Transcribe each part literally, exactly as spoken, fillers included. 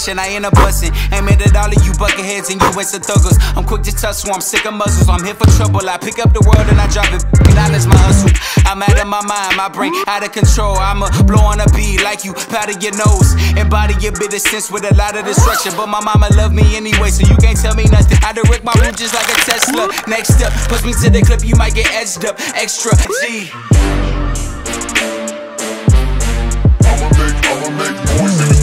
introduction, I ain't a bussin'. Aiming at all of you bucketheads and you insta thuggers. I'm quick to touch, so I'm sick of muzzles. I'm here for trouble, I pick up the world and I drop it. Knowledge my hustle. I'm out of my mind, my brain out of control. I'ma blow on a beat like you powder your nose. Embody your bitter sense with a lot of destruction. But my mama love me anyway, so you can't tell me nothing. I direct my route just like a Tesla. Next up, push me to the clip, you might get edged up. Extra G. I'ma make, I'ma make noise in this.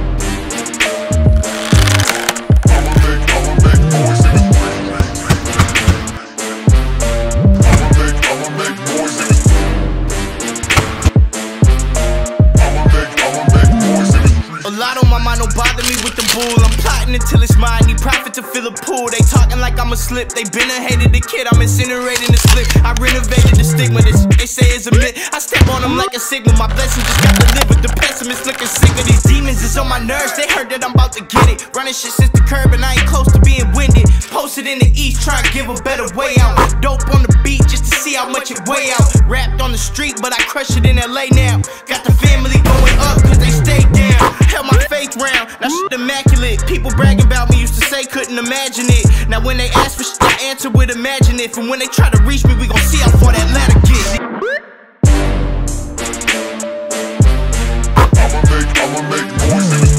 I'ma make, I'ma make noise in this. I'ma make, I'ma make noise in this. I'ma make, I'ma make noise in this. A lot on my mind, don't bother me with the bull. I'm plotting until it's mine, need profit to fill a pool. They talking like I'm a slip, they been a hated the kid, I'm incinerating the split. I renovated the stigma, this they say is a myth. I step on them like a sigma, my blessing just got delivered. The pessimist looking sick of these demons, it's on my nerves, they heard that I'm about to get it. Running shit since the curb and I ain't close to being winded. Posted in the east, trying to give a better way out. Dope on the beat just to see how much it weigh out. Rapped on the street, but I crush it in L A now. Got the family going up, cause they stayed down. Held my faith round, now shit immaculate. People bragging about me, used to say couldn't imagine it. Now when they ask for shit, I answer with imagine if. And when they try to reach me, we gon' see how far that ladder get. I'ma make, I'ma make noise in this.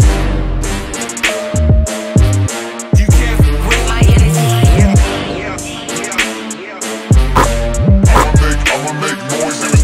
You can't with my energy. I'ma make, I'ma make noise in this.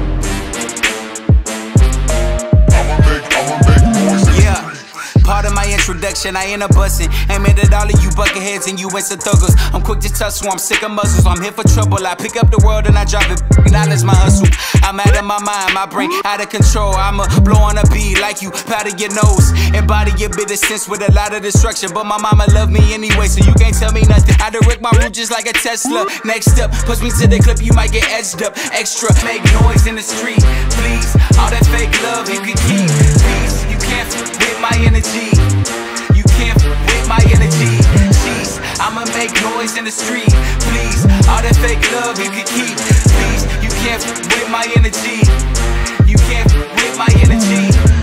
I'ma make, I'ma make noise in this. Yeah. Part of my introduction, I ain't a bussin'. Aiming at all of you bucketheads and you insta thuggers. I'm quick to touch, so I'm sick of muzzles. I'm here for trouble, I pick up the world and I drop it. Knowledge my hustle. I'm out of my mind, my brain out of control. I'ma blow on a beat like you powder your nose. Embody your bitter sense with a lot of destruction. But my mama love me anyway, so you can't tell me nothing. I direct my route just like a Tesla. Next up, push me to the clip, you might get edged up. Extra, make noise in the street, please. All that fake love you can keep, please. You can't with my energy. You can't with my energy. Jeez, I'ma make noise in the street, please. All that fake love you can keep, please. You can't with my energy. You can't with my energy.